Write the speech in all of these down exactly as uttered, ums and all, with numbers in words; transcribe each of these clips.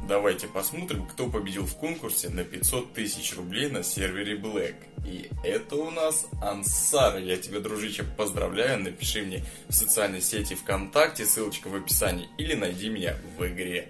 Давайте посмотрим, кто победил в конкурсе на пятьсот тысяч рублей на сервере Black. И это у нас Ансар. Я тебя, дружище, поздравляю. Напиши мне в социальной сети ВКонтакте, ссылочка в описании, или найди меня в игре.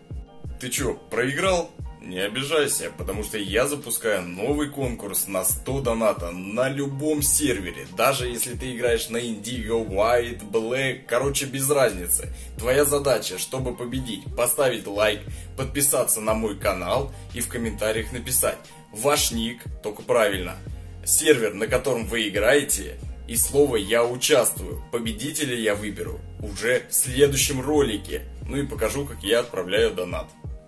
Ты чё, проиграл? Не обижайся, потому что я запускаю новый конкурс на сто доната на любом сервере. Даже если ты играешь на Indigo, White, Black, короче, без разницы. Твоя задача, чтобы победить, поставить лайк, подписаться на мой канал и в комментариях написать ваш ник, только правильно, сервер, на котором вы играете, и слово «я участвую». Победителя я выберу уже в следующем ролике. Ну и покажу, как я отправляю донат.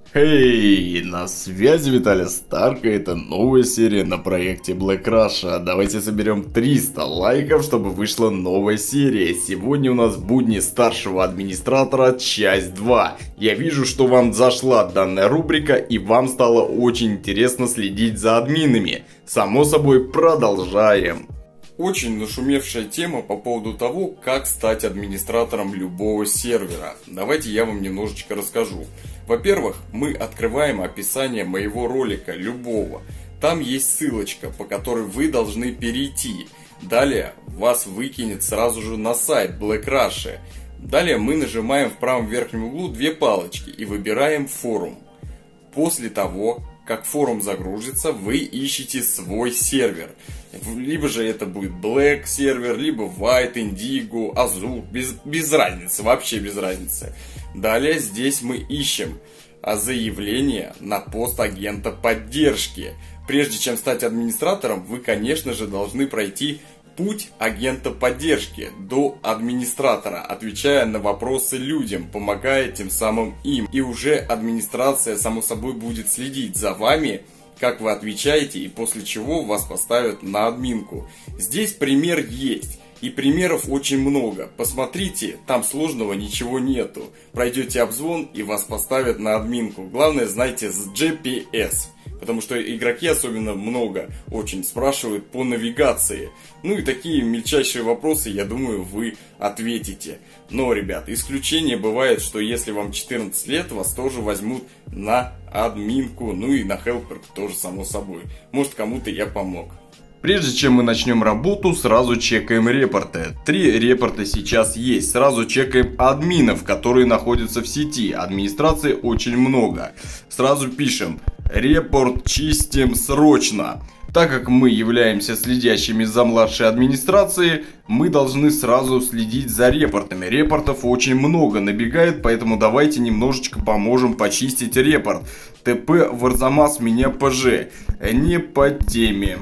Эй, на связи Виталий Старко, это новая серия на проекте Black Russia. Давайте соберем триста лайков, чтобы вышла новая серия. Сегодня у нас будни старшего администратора, часть два. Я вижу, что вам зашла данная рубрика и вам стало очень интересно следить за админами. Само собой, продолжаем. Очень нашумевшая тема по поводу того, как стать администратором любого сервера. Давайте я вам немножечко расскажу. Во-первых, мы открываем описание моего ролика, любого. Там есть ссылочка, по которой вы должны перейти. Далее вас выкинет сразу же на сайт Black Russia. Далее мы нажимаем в правом верхнем углу две палочки и выбираем форум. После того, как форум загрузится, вы ищете свой сервер. Либо же это будет Black сервер, либо White, Indigo, Azure, без, без разницы, вообще без разницы. Далее здесь мы ищем заявление на пост агента поддержки. Прежде чем стать администратором, вы, конечно же, должны пройти путь агента поддержки до администратора, отвечая на вопросы людям, помогая тем самым им. И уже администрация, само собой, будет следить за вами, как вы отвечаете, и после чего вас поставят на админку. Здесь пример есть. И примеров очень много. Посмотрите, там сложного ничего нету. Пройдете обзвон и вас поставят на админку. Главное, знайте с джи пи эс. Потому что игроки особенно много очень спрашивают по навигации. Ну и такие мельчайшие вопросы, я думаю, вы ответите. Но, ребят, исключение бывает, что если вам четырнадцать лет, вас тоже возьмут на админку. Ну и на хелпер тоже, само собой. Может, кому-то я помог. Прежде чем мы начнем работу, сразу чекаем репорты. Три репорта сейчас есть. Сразу чекаем админов, которые находятся в сети. Администрации очень много. Сразу пишем: репорт чистим срочно. Так как мы являемся следящими за младшей администрацией, мы должны сразу следить за репортами. Репортов очень много набегает, поэтому давайте немножечко поможем почистить репорт. ТП в Арзамас меня ПЖ. Не по теме.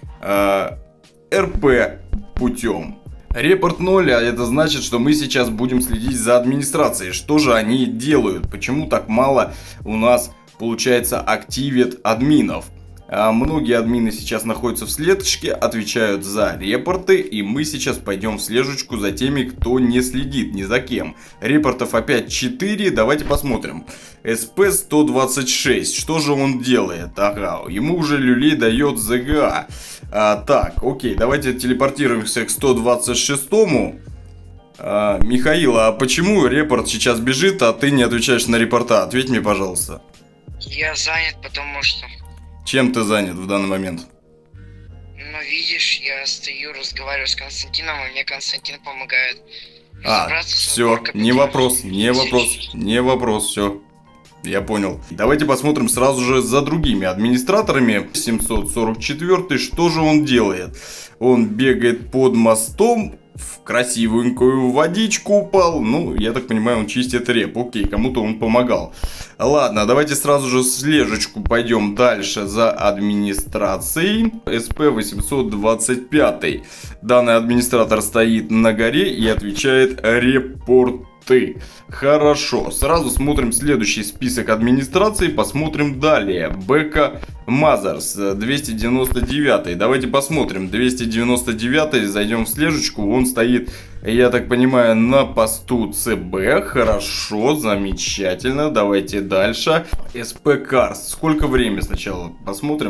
РП путем. Репорт ноль, а это значит, что мы сейчас будем следить за администрацией. Что же они делают? Почему так мало у нас получается активит админов? А многие админы сейчас находятся в слежке, отвечают за репорты, и мы сейчас пойдем в слежечку за теми, кто не следит ни за кем. Репортов опять четыре, давайте посмотрим. эс пэ сто двадцать шесть, что же он делает? Ага, ему уже люлей дает зэ гэ а. а. Так, окей, давайте телепортируемся к сто двадцать шестому. А, Михаил, а почему репорт сейчас бежит, а ты не отвечаешь на репорта? Ответь мне, пожалуйста. Я занят, потому что... Чем ты занят в данный момент? Ну, видишь, я стою, разговариваю с Константином, и мне Константин помогает. А, все, не вопрос, не вопрос, не вопрос, все. Я понял. Давайте посмотрим сразу же за другими администраторами. семьсот сорок четвёртый, что же он делает? Он бегает под мостом, в красивенькую водичку упал. Ну, я так понимаю, он чистит реп. Окей, кому-то он помогал. Ладно, давайте сразу же в слежечку пойдем дальше за администрацией. эс пэ восемьсот двадцать пять. Данный администратор стоит на горе и отвечает репорты. Хорошо, сразу смотрим следующий список администрации, посмотрим далее. Бека Мазерс, двести девяносто девять. Давайте посмотрим. двести девяносто девять, зайдем в слежечку. Он стоит, я так понимаю, на посту цэ бэ. Хорошо, замечательно. Давайте дальше. эс пэ Карс. Сколько времени сначала посмотрим?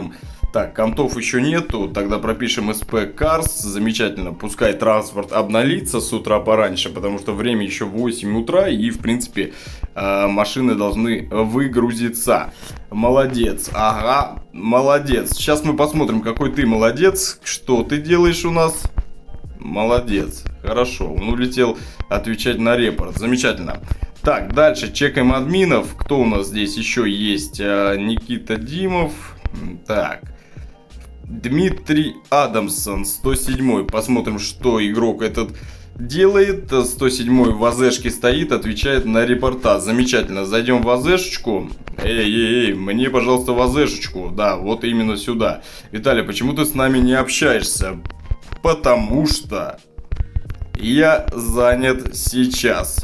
Так, контов еще нету, тогда пропишем эс пи Cars, замечательно, пускай транспорт обналится с утра пораньше, потому что время еще восемь утра и, в принципе, машины должны выгрузиться. Молодец, ага, молодец. Сейчас мы посмотрим, какой ты молодец, что ты делаешь у нас. Молодец, хорошо, он улетел отвечать на репорт, замечательно. Так, дальше чекаем админов, кто у нас здесь еще есть, Никита Димов, так... Дмитрий Адамсон, сто седьмой. Посмотрим, что игрок этот делает. сто седьмой в АЗшке стоит, отвечает на репортаж. Замечательно. Зайдем в АЗшечку. Эй, эй, эй, мне, пожалуйста, в АЗшечку. Да, вот именно сюда. Виталий, почему ты с нами не общаешься? Потому что я занят сейчас.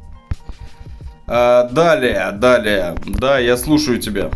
А, далее, далее. Да, я слушаю тебя.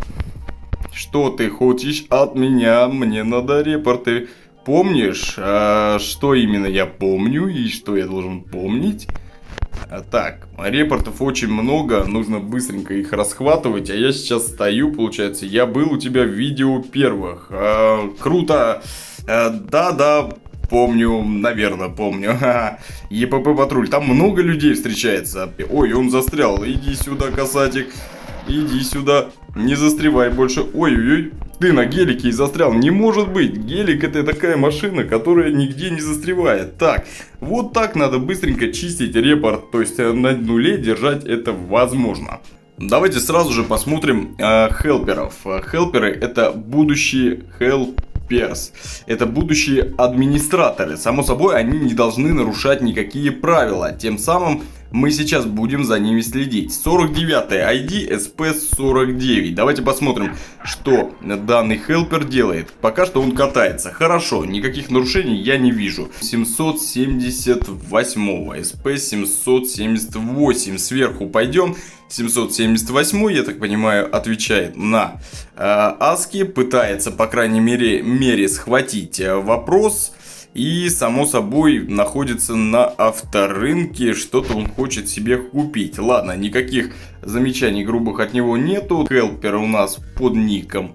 Что ты хочешь от меня? Мне надо репорты. Помнишь, а, что именно я помню и что я должен помнить? А, так, репортов очень много, нужно быстренько их расхватывать. А я сейчас стою, получается, я был у тебя в видео первых. А, круто. Да-да, помню, наверное, помню. ЕПП патруль, там много людей встречается. Ой, он застрял. Иди сюда, касатик. Иди сюда. Не застревай больше. Ой-ой-ой. Ты на гелике и застрял. Не может быть. Гелик — это такая машина, которая нигде не застревает. Так, вот так надо быстренько чистить репорт. То есть на нуле держать это возможно. Давайте сразу же посмотрим э, хелперов. Хелперы — это будущие хелперс. Это будущие администраторы. Само собой, они не должны нарушать никакие правила. Тем самым мы сейчас будем за ними следить. сорок девятый ай ди эс пи сорок девять. Давайте посмотрим, что данный хелпер делает. Пока что он катается. Хорошо, никаких нарушений я не вижу. семьсот семьдесят восьмой эс пи семьсот семьдесят восемь. Сверху пойдем. семьсот семьдесят восемь, я так понимаю, отвечает на э, аски. Пытается, по крайней мере, мере схватить э, вопрос. И, само собой, находится на авторынке. Что-то он хочет себе купить. Ладно, никаких замечаний грубых от него нету. Хелпер у нас под ником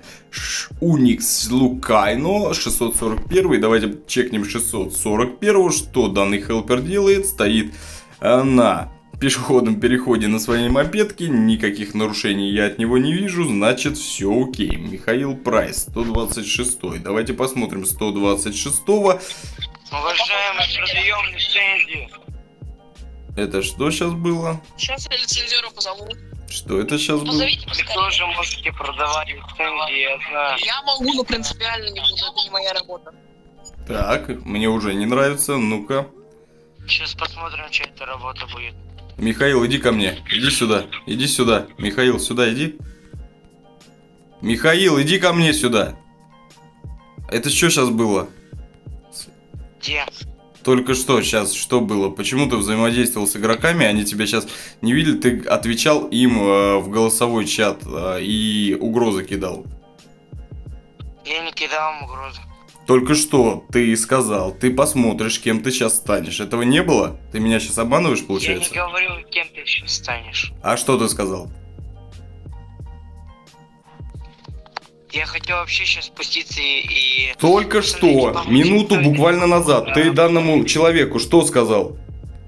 Unix Lucano шестьсот сорок один. Давайте чекнем шестьсот сорок один. Что данный хелпер делает? Стоит на пешеходном переходе на своей мопедке. Никаких нарушений я от него не вижу. Значит, все окей. Михаил Прайс, сто двадцать шесть. Давайте посмотрим сто двадцать шестого. Уважаемый, продаем лицензию. Это что сейчас было? Сейчас я лицензеру позову. Что это сейчас было? Позовите Вы поскорее. тоже можете продавать лицензии, я знаю. Я могу, но принципиально не буду, это не моя работа. Так, мне уже не нравится. Ну-ка. Сейчас посмотрим, чья это работа будет. Михаил, иди ко мне. Иди сюда. Иди сюда. Михаил, сюда иди. Михаил, иди ко мне сюда. Это что сейчас было? Где? Только что сейчас, что было? Почему ты взаимодействовал с игроками, они тебя сейчас не видели, ты отвечал им э, в голосовой чат э, и угрозы кидал. Я не кидал им угрозы. Только что ты сказал, ты посмотришь, кем ты сейчас станешь. Этого не было? Ты меня сейчас обманываешь, получается? Я не говорил, кем ты сейчас станешь. А что ты сказал? Я хотел вообще сейчас спуститься и... и... Только что, минуту буквально назад, ты данному человеку что сказал?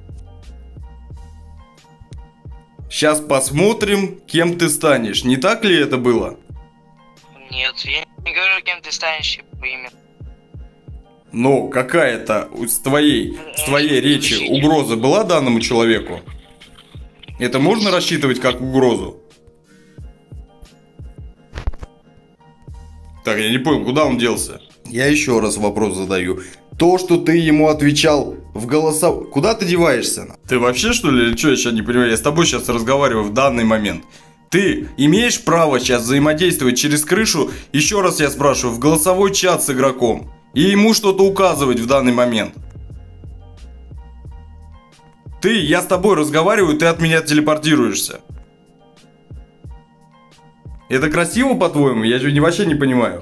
Сейчас посмотрим, кем ты станешь. Не так ли это было? Нет, я не говорю, кем ты станешь по имени. Но какая-то с твоей, с твоей речи угроза была данному человеку? Это можно рассчитывать как угрозу? Так, я не понял, куда он делся? Я еще раз вопрос задаю. То, что ты ему отвечал в голосов... Куда ты деваешься? Ты вообще, что ли, или что? Я сейчас не понимаю. Я с тобой сейчас разговариваю в данный момент. Ты имеешь право сейчас взаимодействовать через крышу, еще раз я спрашиваю, в голосовой чат с игроком? И ему что-то указывать в данный момент? Ты, я с тобой разговариваю, ты от меня телепортируешься. Это красиво, по-твоему? Я же вообще не понимаю.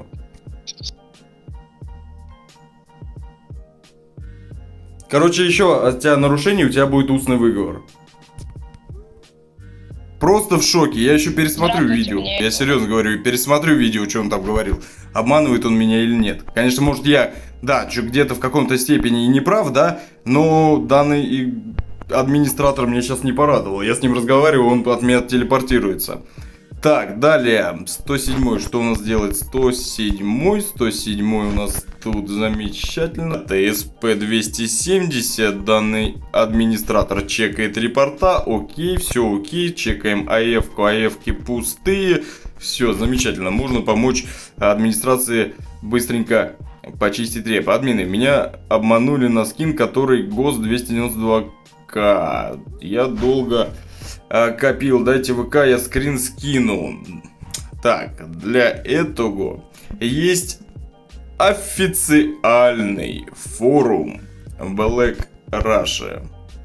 Короче, еще от тебя нарушений, у тебя будет устный выговор. просто в шоке. Я еще пересмотрю Здравствуйте, видео. мне- Я серьезно говорю, пересмотрю видео, что он там говорил. Обманывает он меня или нет. Конечно, может я, да, чё, где-то в каком-то степени и не прав, да, но данный и администратор меня сейчас не порадовал. Я с ним разговариваю, он от меня телепортируется. Так, далее, сто седьмой, что у нас делает? сто седьмой, сто седьмой у нас тут замечательно. тэ эс пэ двести семьдесят, данный администратор чекает репорта, окей, все окей, чекаем АФ-ку, АФ-ки пустые, все замечательно, можно помочь администрации быстренько почистить реп. Админы, меня обманули на скин, который ГОСТ двести девяносто два ка, я долго... копил, дайте ВК, я скрин скину. Так, для этого есть официальный форум Black Russia.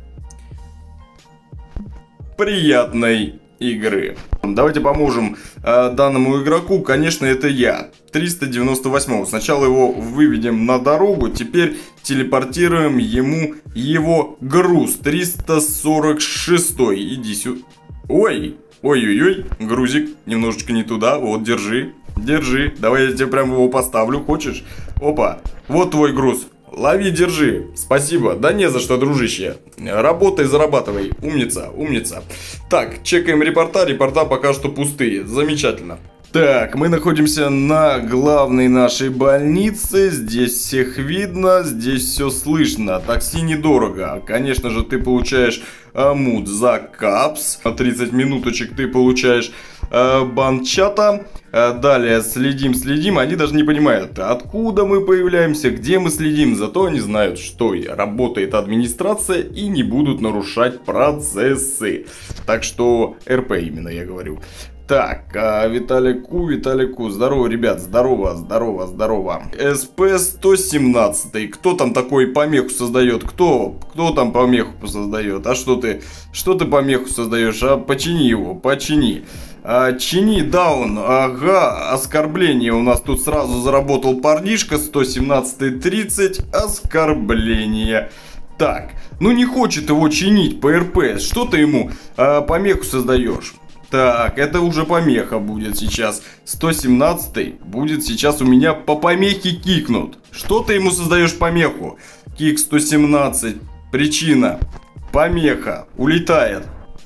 Приятной игры. Давайте поможем э, данному игроку. Конечно, это я. триста девяносто восьмой. Сначала его выведем на дорогу. Теперь телепортируем ему его груз. триста сорок шестой. Иди сюда. Ой. Ой-ой-ой. Грузик немножечко не туда. Вот, держи. Держи. Давай я тебе прям его поставлю. Хочешь? Опа. Вот твой груз. Лови, держи. Спасибо. Да не за что, дружище. Работай, зарабатывай. Умница, умница. Так, чекаем репорта. Репорта пока что пустые. Замечательно. Так, мы находимся на главной нашей больнице. Здесь всех видно, здесь все слышно. Такси недорого. Конечно же, ты получаешь амут за капс. На тридцать минуточек ты получаешь э, банчата. Э, далее следим, следим. Они даже не понимают, откуда мы появляемся, где мы следим. Зато они знают, что работает администрация и не будут нарушать процессы. Так что РП именно я говорю. Так, а, Виталику, Виталику, здорово, ребят, здорово, здорово, здорово. эс пэ сто семнадцать, кто там такой помеху создает? Кто? Кто там помеху создает? А что ты, что ты помеху создаешь? А почини его, почини. А, чини даун, ага, оскорбление у нас тут сразу заработал парнишка, сто семнадцать тридцать, оскорбление. Так, ну не хочет его чинить по эр пэ, что ты ему а, помеху создаешь? Так, это уже помеха будет сейчас. сто семнадцать будет сейчас у меня по помехе кикнут. Что ты ему создаешь помеху? Кик сто семнадцать. Причина. Помеха. Улетает.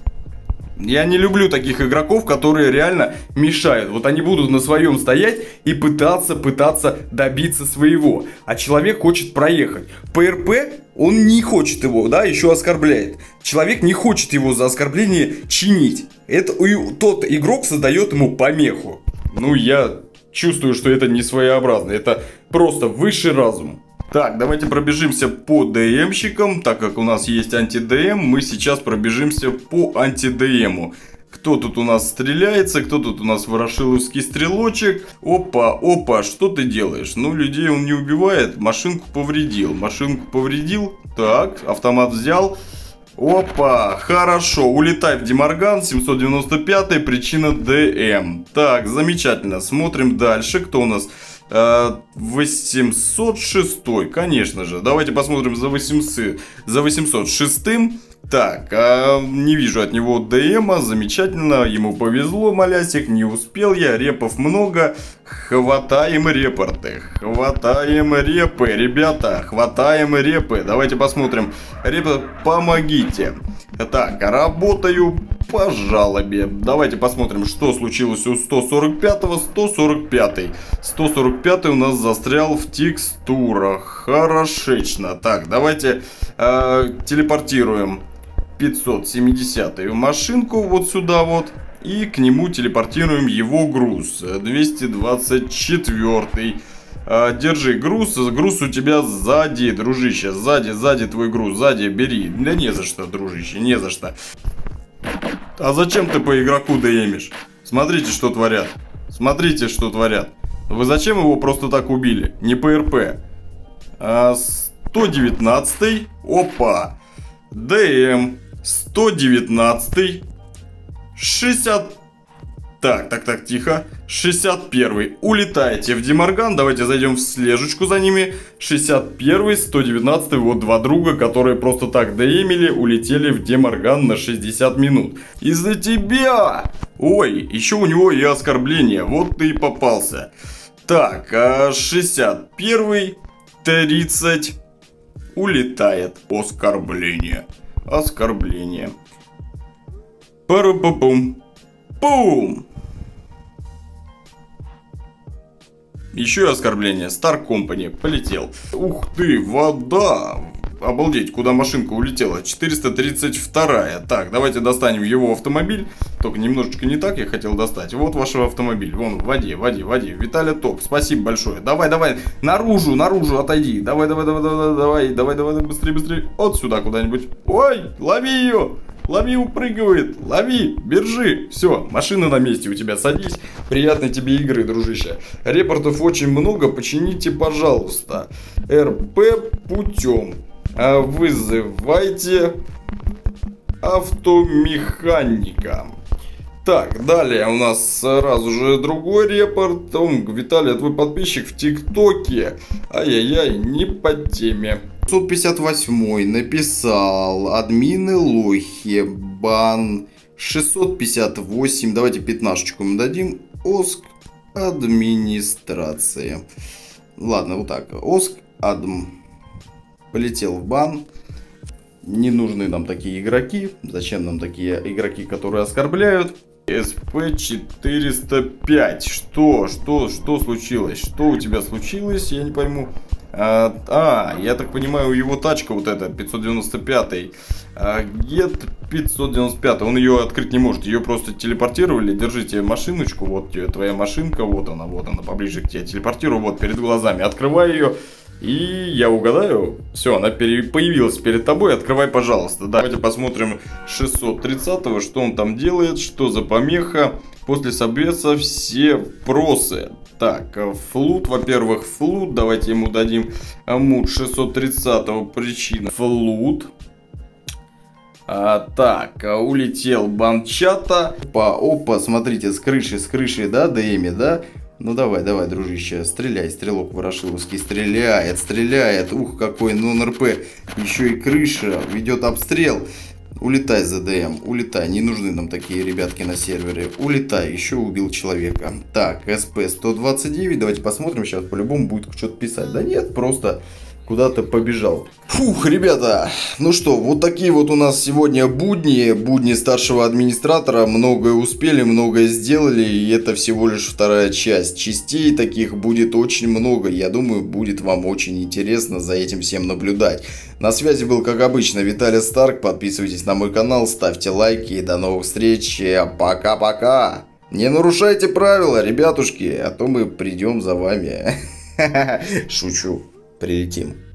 Я не люблю таких игроков, которые реально мешают. Вот они будут на своем стоять и пытаться, пытаться добиться своего. А человек хочет проехать. По эр пэ он не хочет его, да, еще оскорбляет. Человек не хочет его за оскорбление чинить. Это тот игрок создает ему помеху. Ну, я чувствую, что это не своеобразно. Это просто высший разум. Так, давайте пробежимся по ДМщикам. Так как у нас есть анти-ДМ, мы сейчас пробежимся по анти-ДМу. Кто тут у нас стреляется, кто тут у нас ворошиловский стрелочек. Опа, опа, что ты делаешь? Ну, людей он не убивает, машинку повредил. Машинку повредил. Так, автомат взял. Опа, хорошо, улетай в Демарган, семьсот девяносто пятый, причина ДМ. Так, замечательно, смотрим дальше, кто у нас... восемьсот шестой, конечно же. Давайте посмотрим за восемьсот, за восемьсот шестым. Так, а, не вижу от него ДМа. Замечательно, ему повезло, малясик. Не успел я, репов много. Хватаем репорты. Хватаем репы, ребята. Хватаем репы. Давайте посмотрим. Репы, помогите. Так, работаю по жалобе. Давайте посмотрим, что случилось у сто сорок пятого. сто сорок пятый. сто сорок пятый у нас застрял в текстурах. Хорошечно. Так, давайте э, телепортируем пятьсот семидесятую машинку вот сюда вот. И к нему телепортируем его груз. двести двадцать четвёртый. Э, держи груз. Груз у тебя сзади, дружище. Сзади, сзади твой груз. Сзади бери. Да не за что, дружище, не за что. А зачем ты по игроку ДМишь? Смотрите, что творят. Смотрите, что творят. Вы зачем его просто так убили? Не по эр пэ. А, сто девятнадцатый. Опа. ДМ. сто девятнадцатый. шестьдесят Так, так, так, тихо. шестьдесят первый. Улетаете в Демарган. Давайте зайдем в слежечку за ними. шестьдесят первый, сто девятнадцатый. Вот два друга, которые просто так доемили, улетели в Демарган на шестьдесят минут. Из-за тебя! Ой, еще у него и оскорбление. Вот ты и попался. Так, а шестьдесят первый, тридцать. Улетает. Оскорбление. Оскорбление. Пару-пу-пум. Пум! Еще и оскорбление. Star Company. Полетел. Ух ты, вода! Обалдеть, куда машинка улетела? четыреста тридцать вторая. Так, давайте достанем его автомобиль. Только немножечко не так я хотел достать. Вот ваш автомобиль. Вон, в воде, в воде, в воде. Виталя топ. Спасибо большое. Давай, давай. Наружу, наружу отойди. Давай, давай, давай, давай, давай, давай, давай, быстрее, быстрее. Вот сюда куда-нибудь. Ой, лови ее. Лови, упрыгивает. Лови, держи. Все, машина на месте у тебя. Садись. Приятной тебе игры, дружище. Репортов очень много. Почините, пожалуйста. РП путем. А вызывайте автомеханика. Так, далее у нас сразу же другой репорт. Он, Виталий, твой подписчик в ТикТоке. Ай-яй-яй, не по теме. шестьсот пятьдесят восьмой написал: админы лохи, бан. Шестьсот пятьдесят восемь, давайте пятнашечку ему дадим. Оск администрация. Ладно, вот так. Оск адм. Полетел в бан. Не нужны нам такие игроки. Зачем нам такие игроки, которые оскорбляют? эс пэ четыреста пять. Что? Что? Что случилось? Что у тебя случилось? Я не пойму. А, а, я так понимаю, его тачка вот эта, пятьсот девяносто пятый. А, Get пятьсот девяносто пятый. Он ее открыть не может. Ее просто телепортировали. Держите машиночку. Вот твоя машинка. Вот она, вот она, поближе к тебе. Телепортирую вот перед глазами. Открывай ее. И я угадаю. Все, она пере... появилась перед тобой. Открывай, пожалуйста. Давайте посмотрим шестьсот тридцатого. Что он там делает. Что за помеха. После собеса все просы. Так, флут, во-первых, флут. Давайте ему дадим мут шестьсот тридцатого. Причина флут. А, так, улетел банчата. Опа, опа, смотрите, с крыши, с крыши, да, ДМи, да? Ну давай, давай, дружище, стреляй, стрелок ворошиловский, стреляет, стреляет. Ух, какой нон-РП. Еще и крыша, ведет обстрел. Улетай, ЗДМ, улетай, не нужны нам такие ребятки на сервере. Улетай, еще убил человека. Так, эс пэ сто двадцать девять, давайте посмотрим, сейчас по-любому будет что-то писать. Да нет, просто куда-то побежал. Фух, ребята, ну что, вот такие вот у нас сегодня будни, будни старшего администратора. Многое успели, многое сделали, и это всего лишь вторая часть. Частей таких будет очень много, я думаю, будет вам очень интересно за этим всем наблюдать. На связи был, как обычно, Виталий Старк. Подписывайтесь на мой канал, ставьте лайки, и до новых встреч. Пока-пока. Не нарушайте правила, ребятушки, а то мы придем за вами. Шучу. Прилетим.